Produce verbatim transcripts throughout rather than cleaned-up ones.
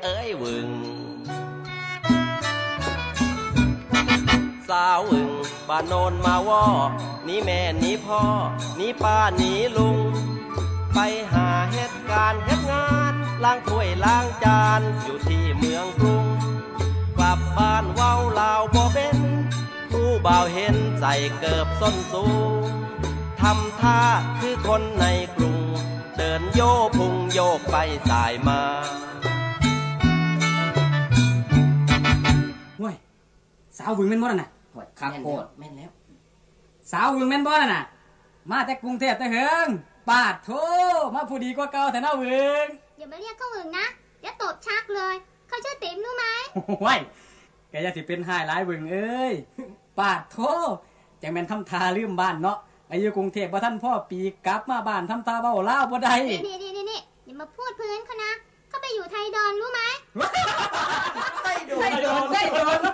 เอ้ยวึงสาววึงบ้านโนนมาว่อนี่แม่นี่พ่อนี่ป้านี่ลุงไปหาเหตุการณ์เหตุงานล้างถ้วยล้างจานอยู่ที่เมืองกรุงกลับบ้านเว้าลาวบ่เป็นผู้บ่าวเห็นใส่เกิบส้นสูงทำท่าคือคนในกรุงเดินโยพุงโยกไปสายมาห่วยสาววึงแม่นบ่น่ะครับโคตรแม่นแล้วสาววึงแม่นบ่น่ะมาแต่กรุงเทพแต่เฮิงปาดโธมาผู้ดีกว่าเก่าแต่น่าวึงอย่ามาเรียกเขาวึงนะเดี๋ยวตบชักเลยเขาชื่อติ๋มรู้ไหมว้ายแกอย่าสิเป็นหายหลายวึงเอ้ยปาดโธจังแม่นทำทาลืมบ้านเนาะอายุกรุงเทพบ่ทันพ่อปีกลับมาบ้านทำตาเว้าลาวบ่ได้นี่ๆๆๆอย่ามาพูดเพื่อนเขานะเขาไปอยู่ไทยดอนรู้ไหมไทยดอนไทยดอนไทยดอน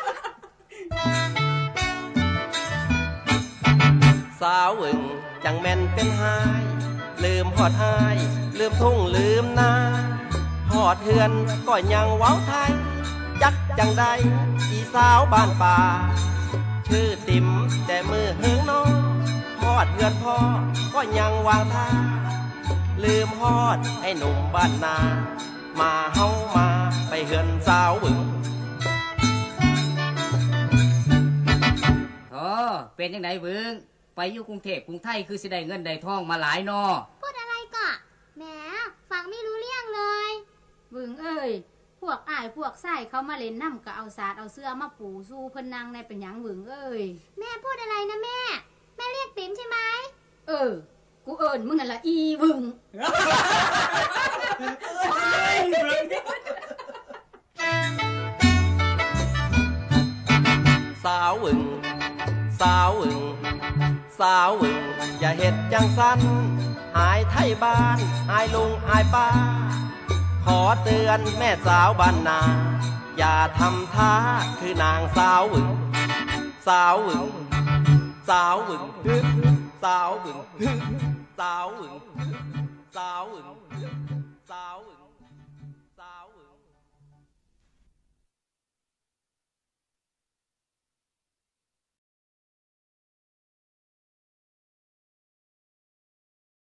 สาววึงจังแม่นเป็นหายลืมฮอดอายลืมทุ่งลืมนาฮอดเฮือนก็ยังเว้าไทยจักจังใดอีสาวบ้านป่าชื่อติ๋มแต่มือเฮิงน้องฮอดเฮือนพ่อก็ยังวางท่าลืมฮอดไอ้หนุ่มบ้านนามาเฮามาไปเฮือนสาววึงโอ้เป็นจังไดวึงไปอยู่กรุงเทพกรุงไทยคือสิได้เงินได้ทองมาหลายนอพูดอะไรก่ะแหมฟังไม่รู้เรื่องเลยวึงเอ้ยพวกอ้ายพวกไส้เขามาเล่นน้ำก็เอาศาสตร์เอาเสื้อมาปูสู้เพิ่นนางในเป็นหยังวึงเอ้ยแม่พูดอะไรนะแม่แม่เรียกติ๋มใช่ไหมเออกูเอิญมึงนั่นละอีวึงสาววึงสาววึงสาววึงอย่าเฮ็ดจังสั้นอายไทยบ้านอายลุงอายป้าขอเตือนแม่สาวบ้านนาอย่าทำท่าคือนางสาววึงสาววึงสาววึงสาววึงสาววึงสาววึง